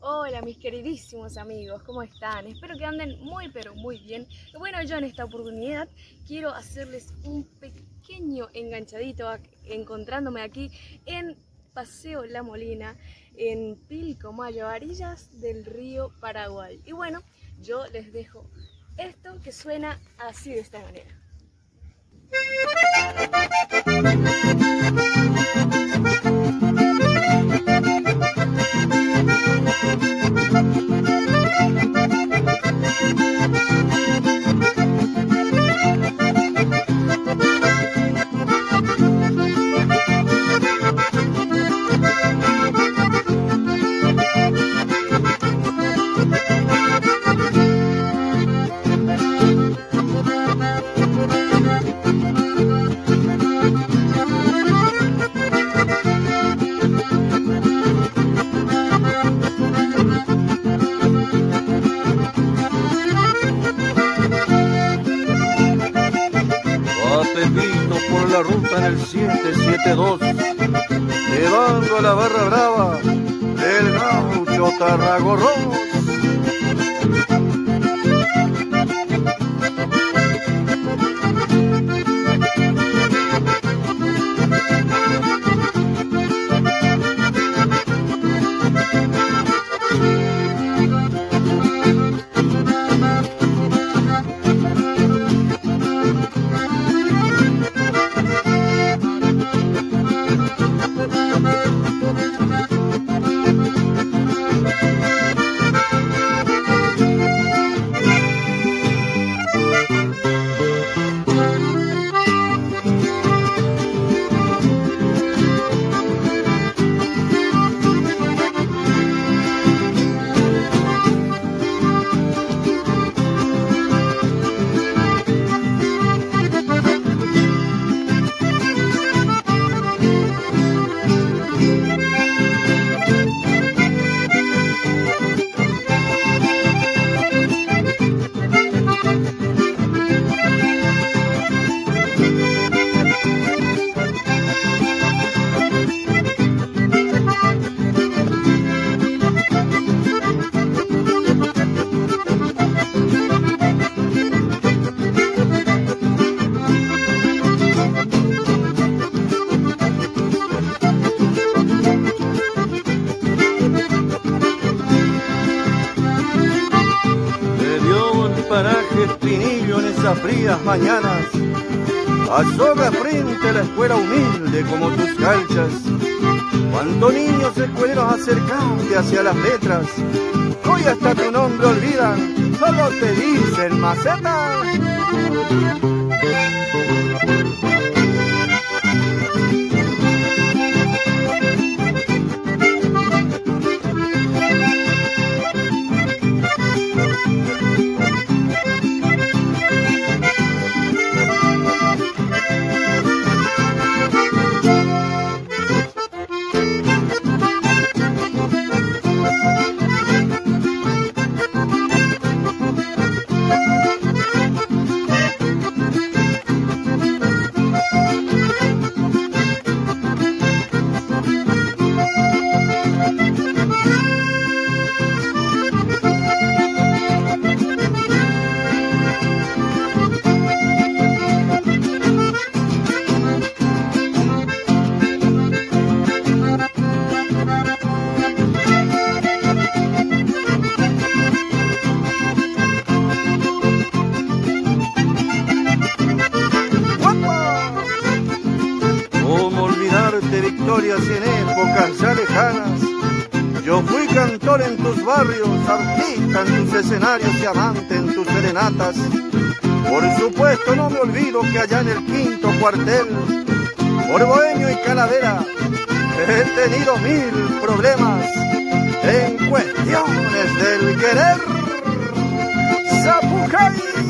Hola mis queridísimos amigos, ¿cómo están? Espero que anden muy pero muy bien. Y bueno, yo en esta oportunidad quiero hacerles un pequeño enganchadito encontrándome aquí en Paseo La Molina, en Pilcomayo, a orillas del río Paraguay. Y bueno, yo les dejo esto que suena así, de esta manera. Pepito por la ruta en el 772, llevando a la barra brava el gaucho Tarragorros. Paraje Espinillo en esas frías mañanas, asoma frente a la escuela humilde como tus calchas. Cuántos niños escueleros acercarte hacia las letras, hoy hasta tu nombre olvidan, solo te dicen maceta. Victorias en épocas ya lejanas, yo fui cantor en tus barrios, artista en tus escenarios y amante en tus serenatas. Por supuesto no me olvido que allá en el quinto cuartel, por Bohemio y Calavera, he tenido 1000 problemas en cuestiones del querer. ¡Zapucay!